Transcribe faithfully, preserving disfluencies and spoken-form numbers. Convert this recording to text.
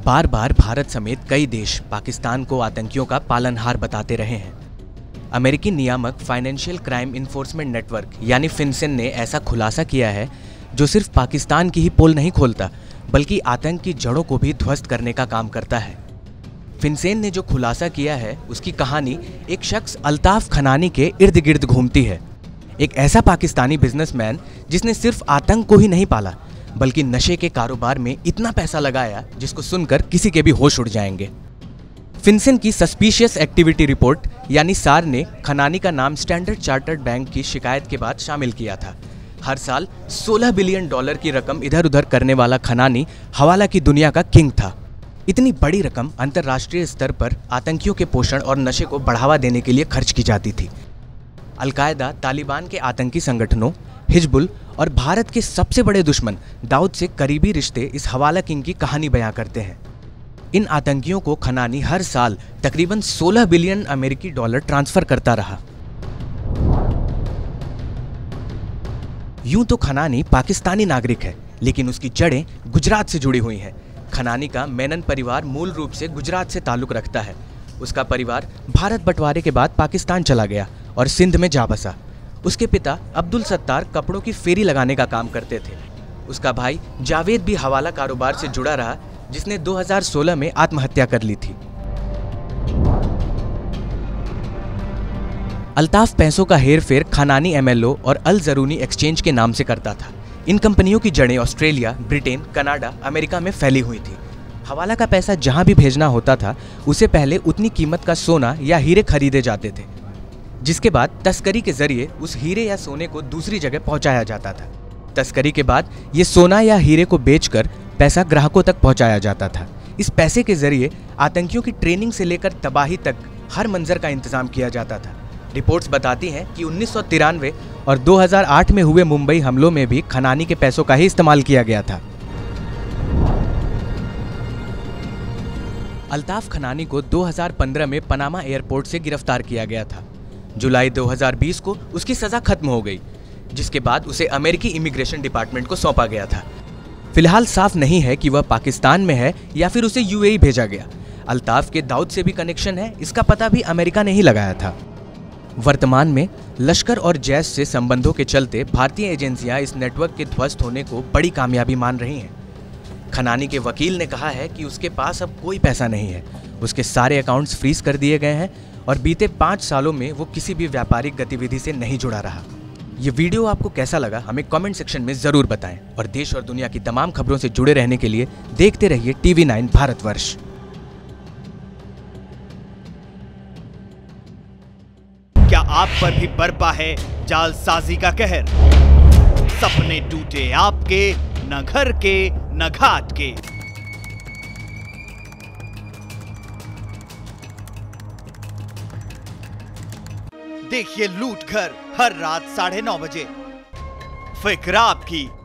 बार बार भारत समेत कई देश पाकिस्तान को आतंकियों का पालनहार बताते रहे हैं। अमेरिकी नियामक फाइनेंशियल क्राइम इन्फोर्समेंट नेटवर्क यानी फिनसेन ने ऐसा खुलासा किया है जो सिर्फ पाकिस्तान की ही पोल नहीं खोलता बल्कि आतंक की जड़ों को भी ध्वस्त करने का काम करता है। फिनसेन ने जो खुलासा किया है उसकी कहानी एक शख्स अल्ताफ खनानी के इर्द गिर्द घूमती है। एक ऐसा पाकिस्तानी बिजनेसमैन जिसने सिर्फ आतंक को ही नहीं पाला बल्कि नशे के कारोबार में इतना पैसा लगाया जिसको सुनकर किसी के भी होश उड़ जाएंगे। फिनसेन की सस्पिशियस एक्टिविटी रिपोर्ट यानी सार ने खनानी का नाम स्टैंडर्ड चार्टर्ड बैंक की शिकायत के बाद शामिल किया था। हर साल सोलह बिलियन डॉलर की रकम इधर उधर करने वाला खनानी हवाला की दुनिया का किंग था। इतनी बड़ी रकम अंतर्राष्ट्रीय स्तर पर आतंकियों के पोषण और नशे को बढ़ावा देने के लिए खर्च की जाती थी। अलकायदा, तालिबान के आतंकी संगठनों, हिजबुल और भारत के सबसे बड़े दुश्मन दाऊद से करीबी रिश्ते इस हवाला किंग की कहानी बयां करते हैं। इन आतंकियों को खनानी हर साल तकरीबन सोलह बिलियन अमेरिकी डॉलर ट्रांसफर करता रहा। यूं तो खनानी पाकिस्तानी नागरिक है, लेकिन उसकी जड़ें गुजरात से जुड़ी हुई हैं। खनानी का मेनन परिवार मूल रूप से गुजरात से ताल्लुक रखता है। उसका परिवार भारत बंटवारे के बाद पाकिस्तान चला गया और सिंध में जा बसा। उसके पिता अब्दुल सत्तार कपड़ों की फेरी लगाने का काम करते थे। उसका भाई जावेद भी हवाला कारोबार से जुड़ा रहा, जिसने दो हज़ार सोलह में आत्महत्या कर ली थी। अल्ताफ पैसों का हेर फेर खनानी एमएलओ और अल जरूनी एक्सचेंज के नाम से करता था। इन कंपनियों की जड़ें ऑस्ट्रेलिया, ब्रिटेन, कनाडा, अमेरिका में फैली हुई थी। हवाला का पैसा जहां भी भेजना होता था उसे पहले उतनी कीमत का सोना या हीरे खरीदे जाते थे, जिसके बाद तस्करी के जरिए उस हीरे या सोने को दूसरी जगह पहुंचाया जाता था। तस्करी के बाद ये सोना या हीरे को बेचकर पैसा ग्राहकों तक पहुंचाया जाता था। इस पैसे के जरिए आतंकियों की ट्रेनिंग से लेकर तबाही तक हर मंजर का इंतजाम किया जाता था। रिपोर्ट्स बताती हैं कि उन्नीस सौ तिरानवे और दो हज़ार आठ में हुए मुंबई हमलों में भी खनानी के पैसों का ही इस्तेमाल किया गया था। अल्ताफ खनानी को दो हज़ार पंद्रह में पनामा एयरपोर्ट से गिरफ्तार किया गया था। जुलाई दो हज़ार बीस को उसकी सजा खत्म हो गई, जिसके बाद उसे अमेरिकी इमिग्रेशन डिपार्टमेंट को सौंपा गया था। फिलहाल साफ नहीं है कि वह पाकिस्तान में है या फिर उसे यूएई भेजा गया। अल्ताफ के दाऊद से भी कनेक्शन है, इसका पता भी अमेरिका ने ही लगाया था। वर्तमान में लश्कर और जैश से संबंधों के चलते भारतीय एजेंसियां इस नेटवर्क के ध्वस्त होने को बड़ी कामयाबी मान रही हैं। खनानी के वकील ने कहा है कि उसके पास अब कोई पैसा नहीं है, उसके सारे अकाउंट्स फ्रीज कर दिए गए हैं और बीते पाँच सालों में वो किसी भी व्यापारिक गतिविधि से नहीं जुड़ा रहा। ये वीडियो आपको कैसा लगा हमें कमेंट सेक्शन में ज़रूर बताएं और देश और दुनिया की तमाम खबरों से जुड़े रहने के लिए देखते रहिए टीवी नाइन भारतवर्ष। क्या आप पर भी बरपा है जालसाजी का कहर? सपने टूटे आपके, न घर के न घाट के। देखिए लूट घर हर रात साढ़े नौ बजे। फिक्र आपकी,